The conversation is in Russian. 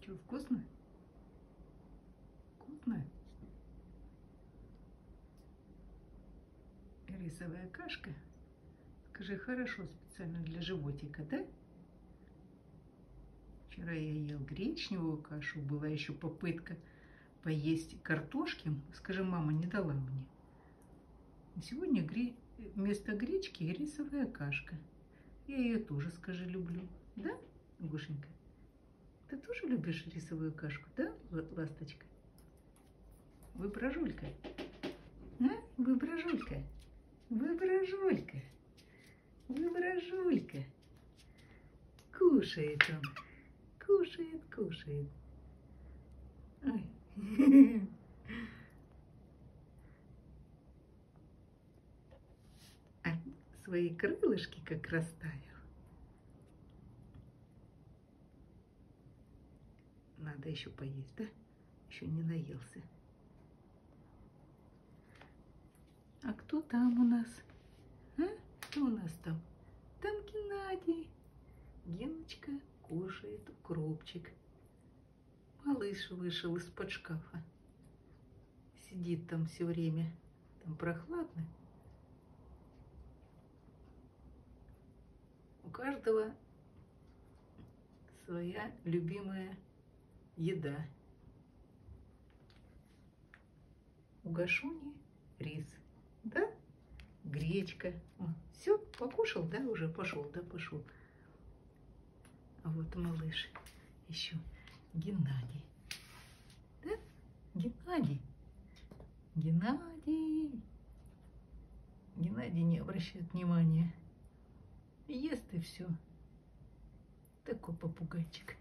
Что, вкусно? Вкусно? Рисовая кашка. Скажи, хорошо, специально для животика, да? Вчера я ел гречневую кашу, была еще попытка поесть картошки. Скажи, мама не дала мне. Сегодня вместо гречки рисовая кашка. Я ее тоже, скажи, люблю. Да, Гошенька? Ты тоже любишь рисовую кашку, да, ласточка? Выброжулька. А? Выброжулька. Выброжулька. Выброжулька. Кушает он. Кушает, кушает. Ой. А свои крылышки как расставил. Надо еще поесть, да? Еще не наелся. А кто там у нас? А? Кто у нас там? Там Геннадий. Геночка кушает укропчик. Малыш вышел из-под шкафа. Сидит там все время. Там прохладно. У каждого своя любимая еда. У Гашуни рис, да? Гречка. Все, покушал, да, уже пошел, да, пошел. А вот малыш еще Геннадий. Да? Геннадий. Геннадий. Геннадий не обращает внимания. Ест и все. Такой попугайчик.